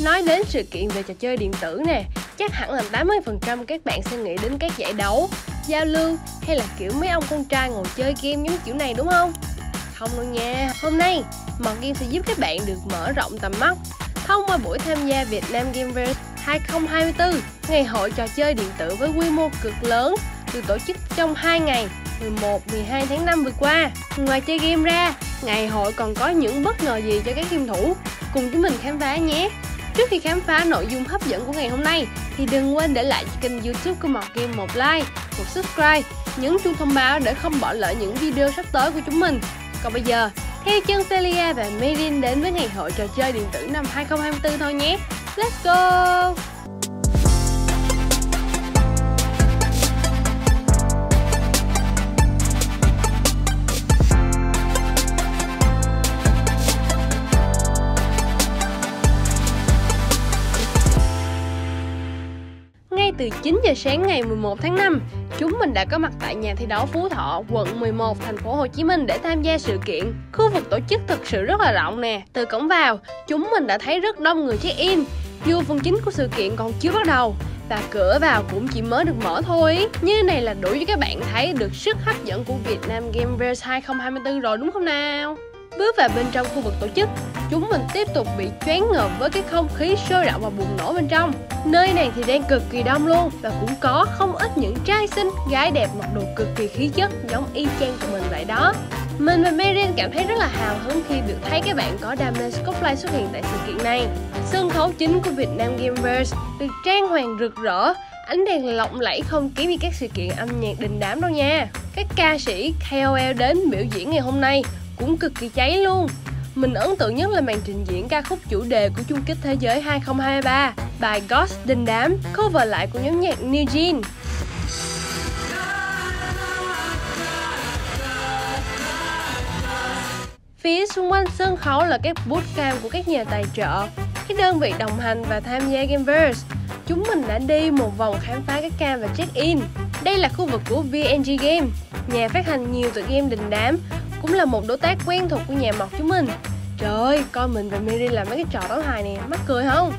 Nói đến sự kiện về trò chơi điện tử nè, chắc hẳn là 80% các bạn sẽ nghĩ đến các giải đấu, giao lưu hay là kiểu mấy ông con trai ngồi chơi game giống kiểu này đúng không? Không đâu nha, hôm nay Mọt Game sẽ giúp các bạn được mở rộng tầm mắt thông qua buổi tham gia Việt Nam Gameverse 2024, ngày hội trò chơi điện tử với quy mô cực lớn được tổ chức trong 2 ngày 11-12 tháng 5 vừa qua. Ngoài chơi game ra, ngày hội còn có những bất ngờ gì cho các game thủ? Cùng chúng mình khám phá nhé! Trước khi khám phá nội dung hấp dẫn của ngày hôm nay thì đừng quên để lại cho kênh YouTube của Mọt Game một like, một subscribe, nhấn chuông thông báo để không bỏ lỡ những video sắp tới của chúng mình. Còn bây giờ, theo chân Celia và Merin đến với ngày hội trò chơi điện tử năm 2024 thôi nhé. Let's go! Ngay từ 9 giờ sáng ngày 11 tháng 5, chúng mình đã có mặt tại nhà thi đấu Phú Thọ, quận 11, thành phố Hồ Chí Minh để tham gia sự kiện. Khu vực tổ chức thực sự rất là rộng nè. Từ cổng vào, chúng mình đã thấy rất đông người check-in, dù phần chính của sự kiện còn chưa bắt đầu và cửa vào cũng chỉ mới được mở thôi. Như này là đủ cho các bạn thấy được sức hấp dẫn của Việt Nam Gameverse 2024 rồi đúng không nào? Bước vào bên trong khu vực tổ chức, chúng mình tiếp tục bị choáng ngợp với cái không khí sôi động và bùng nổ bên trong. Nơi này thì đang cực kỳ đông luôn và cũng có không ít những trai xinh, gái đẹp mặc đồ cực kỳ khí chất giống y chang của mình vậy đó. Mình và Merin cảm thấy rất là hào hứng khi được thấy các bạn có đam mê cosplay xuất hiện tại sự kiện này. Sân khấu chính của Việt Nam Gameverse được trang hoàng rực rỡ, ánh đèn lộng lẫy không kém như các sự kiện âm nhạc đình đám đâu nha. Các ca sĩ KOL đến biểu diễn ngày hôm nay cũng cực kỳ cháy luôn. Mình ấn tượng nhất là màn trình diễn ca khúc chủ đề của chung kết thế giới 2023, bài Ghost đình đám, cover lại của nhóm nhạc New Jeans. Phía xung quanh sân khấu là các bootcamp của các nhà tài trợ, các đơn vị đồng hành và tham gia Gameverse. Chúng mình đã đi một vòng khám phá các cam và check-in. Đây là khu vực của VNG Game, nhà phát hành nhiều tựa game đình đám, cũng là một đối tác quen thuộc của nhà Mọt chúng mình. Trời ơi, coi mình và Merin làm mấy cái trò tấu hài nè, mắc cười không?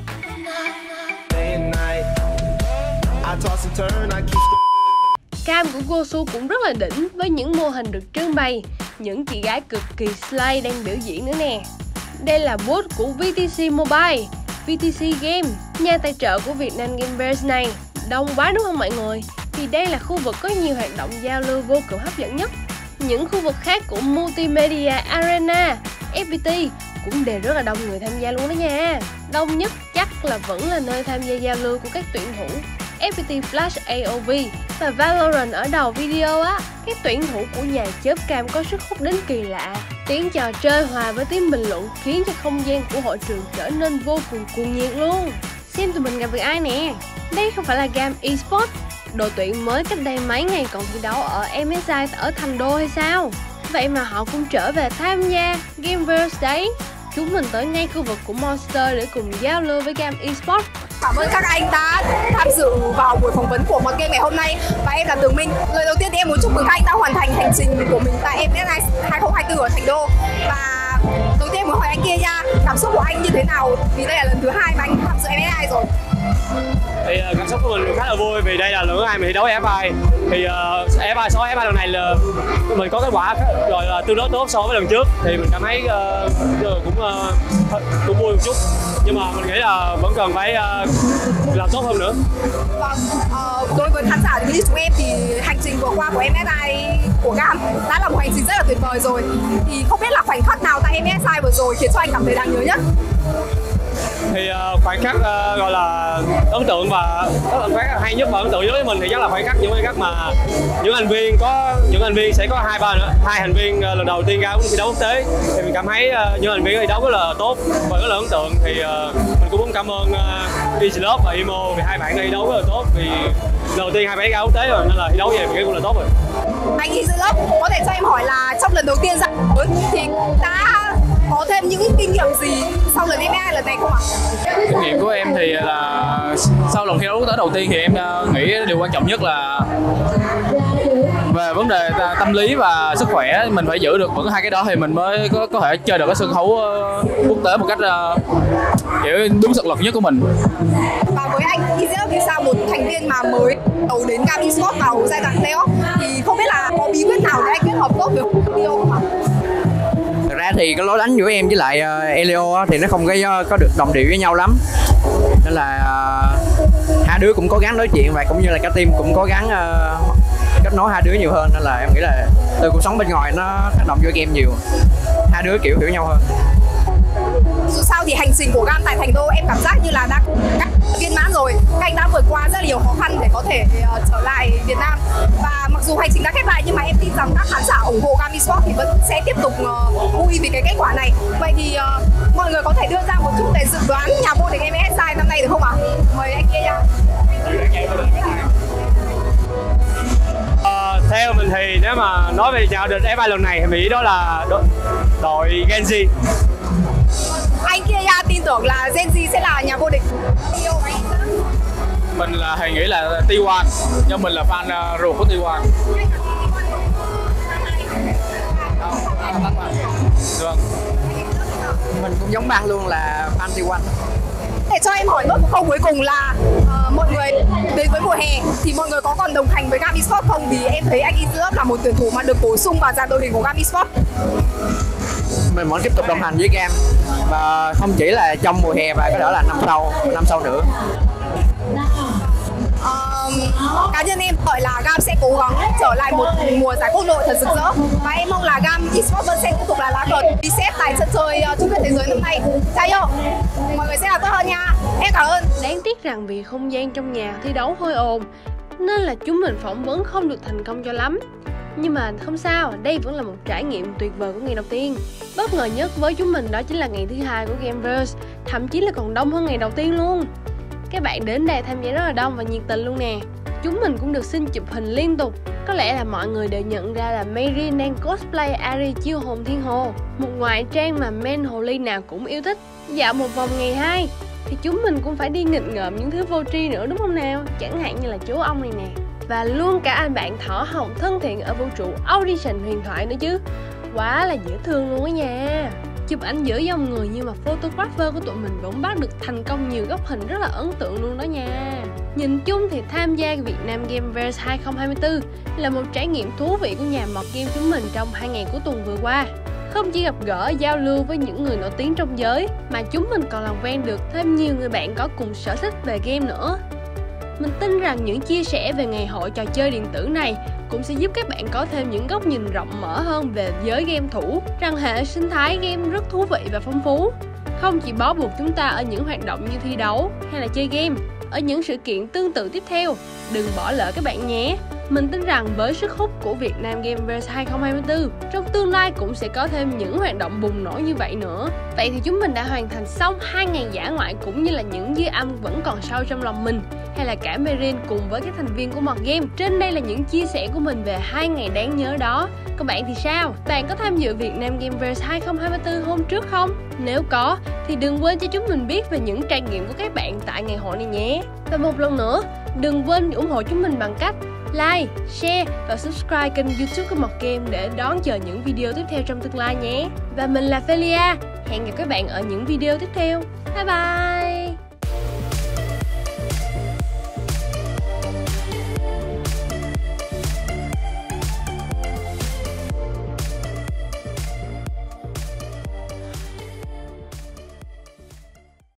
Cam của Gosu cũng rất là đỉnh với những mô hình được trưng bày, những chị gái cực kỳ slay đang biểu diễn nữa nè. Đây là booth của VTC Mobile, VTC Game, nhà tài trợ của Việt Nam Gameverse này. Đông quá đúng không mọi người? Thì đây là khu vực có nhiều hoạt động giao lưu vô cùng hấp dẫn nhất. Những khu vực khác của Multimedia Arena, FPT cũng đều rất là đông người tham gia luôn đó nha. Đông nhất chắc là vẫn là nơi tham gia giao lưu của các tuyển thủ FPT Flash AOV và Valorant ở đầu video á. Các tuyển thủ của nhà chớp cam có sức hút đến kỳ lạ. Tiếng trò chơi hòa với tiếng bình luận khiến cho không gian của hội trường trở nên vô cùng cuồng nhiệt luôn. Xem tụi mình gặp được ai nè. Đây không phải là Game Esports, đội tuyển mới cách đây mấy ngày còn thi đấu ở MSI ở Thành Đô hay sao? Vậy mà họ cũng trở về tham gia Gameverse đấy. Chúng mình tới ngay khu vực của Monster để cùng giao lưu với Game Esports. Cảm ơn các anh đã tham dự vào buổi phỏng vấn của Mọt Game ngày hôm nay. Và em là Tường Minh. Lời đầu tiên thì em muốn chúc mừng các anh đã hoàn thành hành trình của mình tại MSI 2024 ở Thành Đô. Và đầu tiên muốn hỏi anh kia nha, cảm xúc của anh như thế nào? Vì đây là lần thứ 2 mà anh tham dự MSI rồi. Thì cảm xúc của mình khá là vui vì đây là lần thứ 2 mình thi đấu FI. Thì FI so với FI lần này là mình có kết quả rồi là tương đối tốt so với lần trước. Thì mình cảm thấy cũng vui một chút. Nhưng mà mình nghĩ là vẫn cần phải làm tốt hơn nữa. Vâng, đối với khán giả như chúng em thì hành trình vừa qua của MSI của GAM đã là một hành trình rất là tuyệt vời rồi. Thì không biết là khoảnh khắc nào tại MSI vừa rồi khiến cho anh cảm thấy đáng nhớ nhất? Thì khoảnh khắc gọi là ấn tượng và khoảnh khắc hay nhất và ấn tượng đối với mình thì chắc là khoảnh khắc mà những thành viên sẽ có hai thành viên lần đầu tiên ra thi đấu quốc tế. Thì mình cảm thấy những thành viên thi đấu rất là tốt và rất là ấn tượng. Thì mình cũng muốn cảm ơn EasyLove và Imo vì hai bạn thi đấu rất là tốt. Vì đầu tiên hai bạn ra quốc tế rồi nên là thi đấu về mình nghĩ cũng là tốt rồi. Anh EasyLove có thể cho em hỏi là trong lần đầu tiên ra thì đã có thêm những kinh nghiệm gì sau lần MSI lần này không ạ? Kinh nghiệm của em thì là sau lần thi đấu quốc tế đầu tiên thì em nghĩ điều quan trọng nhất là về vấn đề tâm lý và sức khỏe. Mình phải giữ được vững hai cái đó thì mình mới có thể chơi được cái sân khấu quốc tế một cách kiểu đúng thực lực nhất của mình. Và với anh Easyup thì sao, một thành viên mà mới đầu đến Gam Esports vào giai đoạn playoff thì không biết là có bí quyết nào để anh kết hợp tốt với Elio không ạ? Thật ra thì cái lối đánh giữa em với lại Elio thì nó không có được đồng điệu với nhau lắm, nên là hai đứa cũng cố gắng nói chuyện và cũng như là cả team cũng cố gắng kết nối hai đứa nhiều hơn, nên là em nghĩ là từ cuộc sống bên ngoài nó tác động vô game nhiều, hai đứa kiểu hiểu nhau hơn. Dù sao thì hành trình của Gam tại Thành Đô em cảm giác như là đã viên mãn rồi. Các anh đã vượt qua rất là nhiều khó khăn để có thể trở lại Việt Nam. Và mặc dù hành trình đã khép lại nhưng mà em tin rằng các khán giả ủng hộ Gam Esports thì vẫn sẽ tiếp tục vui vì cái kết quả này. Vậy thì mọi người có thể đưa ra một chút để dự đoán nhà vô địch MSI năm nay được không ạ? Mời anh kia nha. Theo mình thì nếu mà nói về nhà vô địch MSI lần này thì mình nghĩ đó là đội Genji. Anh kia tin tưởng là Genji sẽ là nhà vô địch. Mình là hay nghĩ là T1, do mình là fan ruột của T1. Vâng. Mình cũng giống bạn luôn là fan T1. Để cho em hỏi nốt một câu cuối cùng là mọi người đến với mùa hè thì mọi người có còn đồng hành với Gam Esports không? Vì em thấy anh Easyup là một tuyển thủ mà được bổ sung vào dàn đội hình của Gam Esports. Mình vẫn tiếp tục đồng hành với Gam và không chỉ là trong mùa hè và có thể là năm sau nữa. Cá nhân em gọi là Gam sẽ cố gắng trở lại một mùa giải quốc nội thật rực rỡ và em mong là Gam Esports vẫn sẽ tiếp tục là lá cờ đi xếp tại sân chơi chung kết thế giới năm nay. Chào yêu, mọi người sẽ làm tốt hơn nha. Em cảm ơn. Đáng tiếc rằng vì không gian trong nhà thi đấu hơi ồn nên là chúng mình phỏng vấn không được thành công cho lắm. Nhưng mà không sao, đây vẫn là một trải nghiệm tuyệt vời của ngày đầu tiên. Bất ngờ nhất với chúng mình đó chính là ngày thứ hai của Gameverse, thậm chí là còn đông hơn ngày đầu tiên luôn. Các bạn đến đây tham gia rất là đông và nhiệt tình luôn nè. Chúng mình cũng được xin chụp hình liên tục. Có lẽ là mọi người đều nhận ra là Mayrin đang cosplay Ari chiêu hồn thiên hồ, một ngoại trang mà men hồ ly nào cũng yêu thích. Dạo một vòng ngày 2 thì chúng mình cũng phải đi nghịch ngợm những thứ vô tri nữa đúng không nào? Chẳng hạn như là chú ong này nè. Và luôn cả anh bạn thỏ hồng thân thiện ở vũ trụ Audition huyền thoại nữa chứ. Quá là dễ thương luôn á nha. Chụp ảnh giữa dòng người nhưng mà photographer của tụi mình vẫn bắt được thành công nhiều góc hình rất là ấn tượng luôn đó nha. Nhìn chung thì tham gia Việt Nam Gameverse 2024 là một trải nghiệm thú vị của nhà mọt game chúng mình trong 2 ngày cuối tuần vừa qua. Không chỉ gặp gỡ, giao lưu với những người nổi tiếng trong giới mà chúng mình còn làm quen được thêm nhiều người bạn có cùng sở thích về game nữa. Mình tin rằng những chia sẻ về ngày hội trò chơi điện tử này cũng sẽ giúp các bạn có thêm những góc nhìn rộng mở hơn về giới game thủ, rằng hệ sinh thái game rất thú vị và phong phú. Không chỉ bó buộc chúng ta ở những hoạt động như thi đấu hay là chơi game, ở những sự kiện tương tự tiếp theo, đừng bỏ lỡ các bạn nhé. Mình tin rằng với sức hút của Việt Nam Gameverse 2024, trong tương lai cũng sẽ có thêm những hoạt động bùng nổ như vậy nữa. Vậy thì chúng mình đã hoàn thành xong 2 ngày dã ngoại cũng như là những dư âm vẫn còn sâu trong lòng mình, hay là cả Mayrin cùng với các thành viên của Mọt Game. Trên đây là những chia sẻ của mình về 2 ngày đáng nhớ đó. Còn bạn thì sao? Bạn có tham dự Việt Nam Gameverse 2024 hôm trước không? Nếu có thì đừng quên cho chúng mình biết về những trải nghiệm của các bạn tại ngày hội này nhé. Và một lần nữa, đừng quên ủng hộ chúng mình bằng cách like, share và subscribe kênh YouTube của Mọt Game để đón chờ những video tiếp theo trong tương lai nhé. Và mình là Felia, hẹn gặp các bạn ở những video tiếp theo. Bye bye!